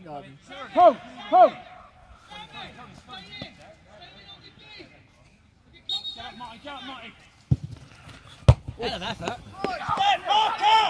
garden. Home! Home! Get up, Marty. Get up, Marty. Hell of effort. Step, Marker!